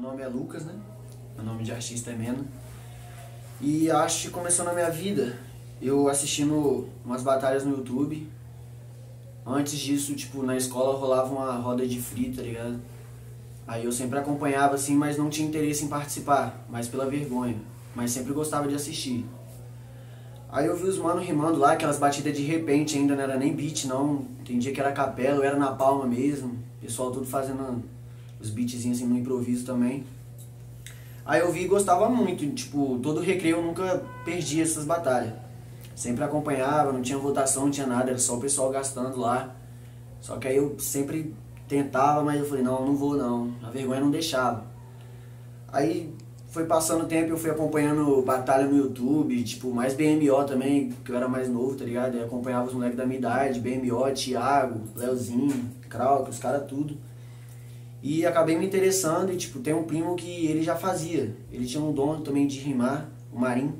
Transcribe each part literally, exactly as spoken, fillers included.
nome é Lucas, né? Meu nome de artista é Mena. E acho que começou na minha vida eu assistindo umas batalhas no YouTube. Antes disso, tipo, na escola rolava uma roda de free, tá ligado? Aí eu sempre acompanhava assim, mas não tinha interesse em participar, mais pela vergonha. Mas sempre gostava de assistir. Aí eu vi os manos rimando lá, aquelas batidas de repente, ainda não era nem beat não. Tem dia que era capela, ou era na palma mesmo. Pessoal tudo fazendo os beatzinhos assim no improviso também. Aí eu vi e gostava muito, tipo, todo recreio eu nunca perdi essas batalhas. Sempre acompanhava, não tinha votação, não tinha nada, era só o pessoal gastando lá. Só que aí eu sempre tentava, mas eu falei, não, não vou não, a vergonha não deixava. Aí foi passando o tempo e eu fui acompanhando batalha no YouTube, tipo, mais B M O também, porque eu era mais novo, tá ligado? Eu acompanhava os moleques da minha idade, B M O, Thiago, Leozinho, Krauk, os caras tudo. E acabei me interessando e, tipo, tem um primo que ele já fazia. Ele tinha um dom também de rimar, o Marim.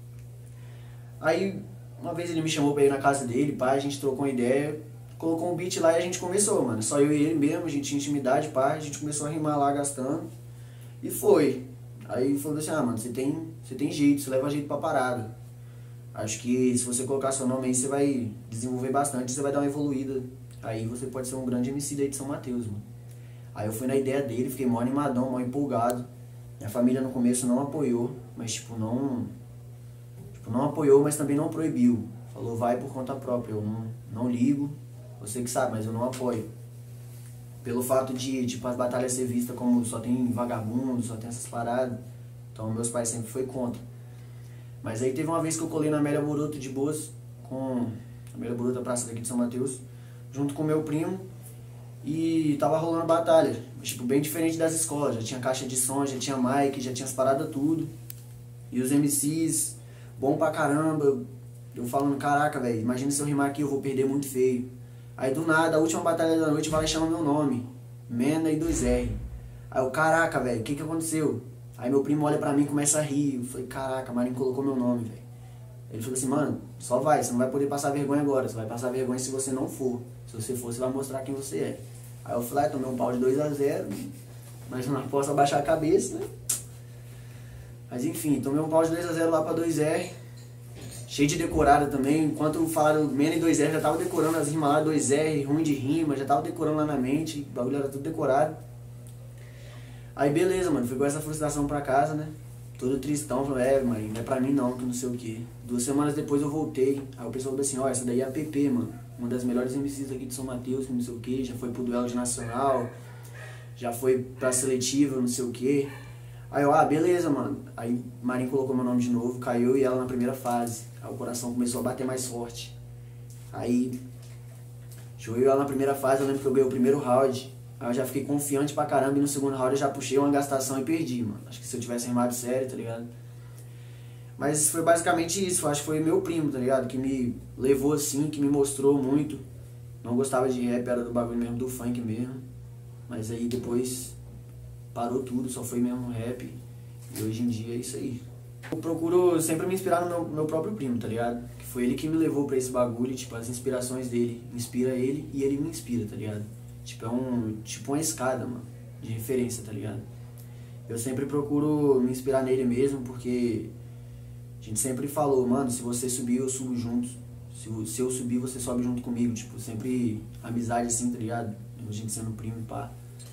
Aí, uma vez ele me chamou pra ir na casa dele, pá, a gente trocou uma ideia, colocou um beat lá e a gente começou, mano. Só eu e ele mesmo, a gente tinha intimidade, pá, a gente começou a rimar lá gastando. E foi. Aí falou assim, ah, mano, você tem, você tem jeito, você leva jeito pra parada. Acho que se você colocar seu nome aí, você vai desenvolver bastante, você vai dar uma evoluída. Aí você pode ser um grande M C daí de São Mateus, mano. Aí eu fui na ideia dele, fiquei mó animadão, mó empolgado. Minha família no começo não apoiou, mas tipo, não... Tipo, não apoiou, mas também não proibiu. Falou, vai por conta própria, eu não, não ligo, você que sabe, mas eu não apoio. Pelo fato de, tipo, as batalhas ser vistas como só tem vagabundo, só tem essas paradas. Então meus pais sempre foi contra. Mas aí teve uma vez que eu colei na Amélia Boruto de boas, com a Amélia Boruto, a praça daqui de São Mateus, junto com meu primo. E tava rolando batalha, tipo, bem diferente das escolas, já tinha caixa de som, já tinha mic, já tinha as paradas tudo. E os M Cs, bom pra caramba, eu falando, caraca, velho, imagina se eu rimar aqui, eu vou perder muito feio. Aí do nada, a última batalha da noite vai lá e chama meu nome, Mena e dois R. Aí eu, caraca, velho, o que que aconteceu? Aí meu primo olha pra mim e começa a rir, eu falei, caraca, Marinho colocou meu nome, velho. Ele falou assim, mano, só vai, você não vai poder passar vergonha agora, você vai passar vergonha se você não for. Se você for, você vai mostrar quem você é. Aí eu fui lá e tomei um pau de dois a zero, mas não posso abaixar a cabeça, né? Mas enfim, tomei um pau de dois a zero lá pra dois R, cheio de decorada também. Enquanto falaram Mena e dois R, já tava decorando as rimas lá, dois R, ruim de rima, já tava decorando lá na mente, o bagulho era tudo decorado. Aí beleza, mano, fui com essa frustração pra casa, né? Todo tristão, falei, é, mãe, não é pra mim não, que não sei o que. Duas semanas depois eu voltei, aí o pessoal falou assim, ó, essa daí é a P P, mano. Uma das melhores M Cs aqui de São Mateus, que não sei o que, já foi pro duelo de nacional, já foi pra seletiva, não sei o que. Aí eu, ah, beleza, mano. Aí Marinho colocou meu nome de novo, caiu e ela na primeira fase. Aí o coração começou a bater mais forte. Aí, joguei ela na primeira fase, eu lembro que eu ganhei o primeiro round. Aí eu já fiquei confiante pra caramba e no segundo round eu já puxei uma gastação e perdi, mano. Acho que se eu tivesse rimado sério, tá ligado? Mas foi basicamente isso, acho que foi meu primo, tá ligado? Que me levou assim, que me mostrou muito. Não gostava de rap, era do bagulho mesmo, do funk mesmo. Mas aí depois parou tudo, só foi mesmo rap. E hoje em dia é isso aí. Eu procuro sempre me inspirar no meu, meu próprio primo, tá ligado? Que foi ele que me levou pra esse bagulho, tipo, as inspirações dele inspira ele e ele me inspira, tá ligado? Tipo, é um, tipo uma escada, mano, de referência, tá ligado? Eu sempre procuro me inspirar nele mesmo, porque a gente sempre falou, mano, se você subir, eu subo junto. Se, se eu subir, você sobe junto comigo. Tipo, sempre amizade assim, tá ligado? A gente sendo primo, pá.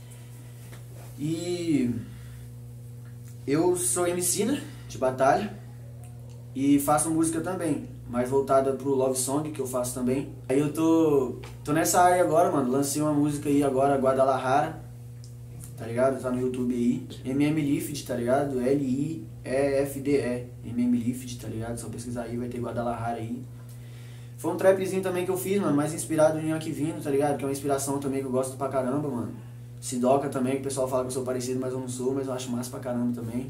E eu sou M C, né, de batalha. E faço música também, mais voltada pro Love Song, que eu faço também. Aí eu tô, tô nessa área agora, mano. Lancei uma música aí agora, Guadalajara, tá ligado? Tá no YouTube aí. M M Lifted, tá ligado? L I E F D E. M M Lifted, tá ligado? Só pesquisar aí, vai ter Guadalajara aí. Foi um trapzinho também que eu fiz, mano, mais inspirado em Yankee Vino, tá ligado? Que é uma inspiração também que eu gosto pra caramba, mano. Sidoca também, que o pessoal fala que eu sou parecido, mas eu não sou, mas eu acho massa pra caramba também.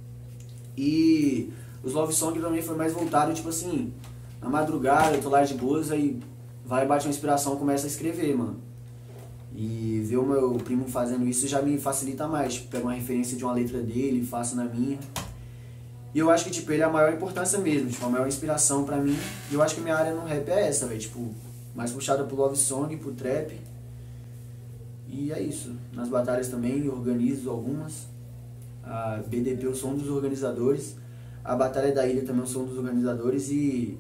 E os Love Song também foi mais voltado, tipo assim, na madrugada, eu tô lá de boas, aí vai, bate uma inspiração, começa a escrever, mano. E ver o meu primo fazendo isso já me facilita mais, tipo, pego uma referência de uma letra dele, faço na minha. E eu acho que, tipo, ele é a maior importância mesmo, tipo, a maior inspiração pra mim. E eu acho que minha área no rap é essa, velho, tipo, mais puxada pro Love Song, pro trap. E é isso. Nas batalhas também, eu organizo algumas. A B D P eu sou um dos organizadores. A Batalha da Ilha também eu sou um dos organizadores e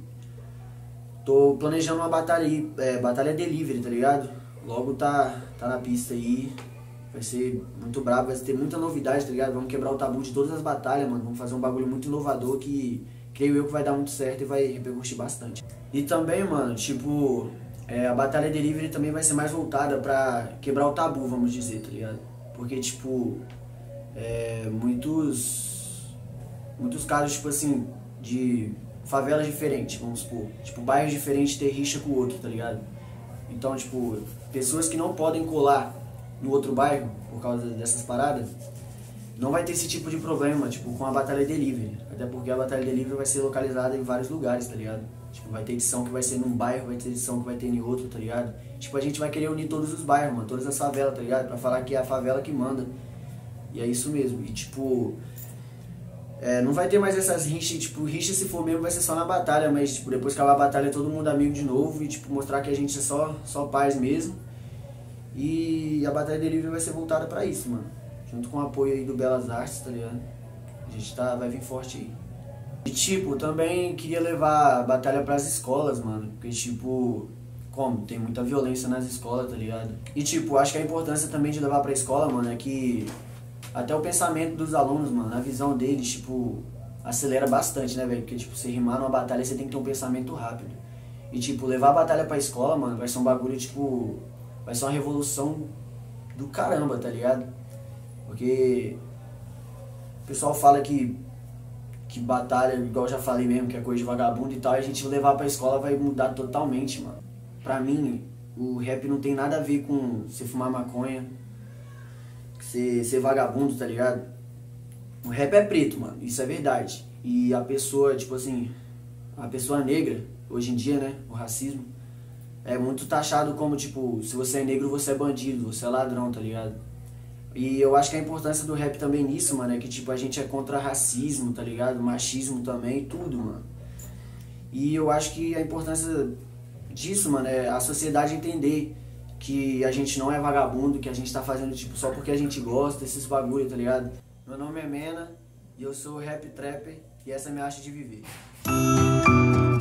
tô planejando uma batalha aí, é, batalha delivery, tá ligado? Logo tá, tá na pista aí, vai ser muito brabo, vai ter muita novidade, tá ligado? Vamos quebrar o tabu de todas as batalhas, mano, vamos fazer um bagulho muito inovador que creio eu que vai dar muito certo e vai repercutir bastante. E também, mano, tipo, é, a batalha delivery também vai ser mais voltada pra quebrar o tabu, vamos dizer, tá ligado? Porque, tipo, é, muitos, muitos casos, tipo assim, de favelas diferentes, vamos supor, tipo, bairros diferentes ter rixa com o outro, tá ligado? Então, tipo, pessoas que não podem colar no outro bairro por causa dessas paradas, não vai ter esse tipo de problema, tipo, com a batalha delivery. Até porque a batalha delivery vai ser localizada em vários lugares, tá ligado? Tipo, vai ter edição que vai ser num bairro, vai ter edição que vai ter em outro, tá ligado? Tipo, a gente vai querer unir todos os bairros, mano, todas as favelas, tá ligado? Pra falar que é a favela que manda. E é isso mesmo. E, tipo, é, não vai ter mais essas rixas, tipo, rixa se for mesmo vai ser só na batalha, mas, tipo, depois que acabar a batalha todo mundo amigo de novo e, tipo, mostrar que a gente é só, só paz mesmo. E a batalha delivery vai ser voltada pra isso, mano. Junto com o apoio aí do Belas Artes, tá ligado? A gente tá, vai vir forte aí. E tipo, também queria levar a batalha pras escolas, mano. Porque tipo, como? Tem muita violência nas escolas, tá ligado? E tipo, acho que a importância também de levar pra escola, mano, é que até o pensamento dos alunos, mano, a visão deles, tipo, acelera bastante, né, velho? Porque tipo, você rimar numa batalha, você tem que ter um pensamento rápido. E tipo, levar a batalha pra escola, mano, vai ser um bagulho, tipo, vai ser uma revolução do caramba, tá ligado? Porque o pessoal fala que, que batalha, igual eu já falei mesmo, que é coisa de vagabundo e tal, e a gente levar pra escola vai mudar totalmente, mano. Pra mim, o rap não tem nada a ver com você fumar maconha, você ser vagabundo, tá ligado? O rap é preto, mano, isso é verdade. E a pessoa, tipo assim, a pessoa negra, hoje em dia, né, o racismo, é muito taxado como, tipo, se você é negro, você é bandido, você é ladrão, tá ligado? E eu acho que a importância do rap também nisso, mano, é que, tipo, a gente é contra racismo, tá ligado? Machismo também, tudo, mano. E eu acho que a importância disso, mano, é a sociedade entender que a gente não é vagabundo, que a gente tá fazendo, tipo, só porque a gente gosta, esses bagulho, tá ligado? Meu nome é Mena, e eu sou rap trapper, e essa é a minha arte de viver.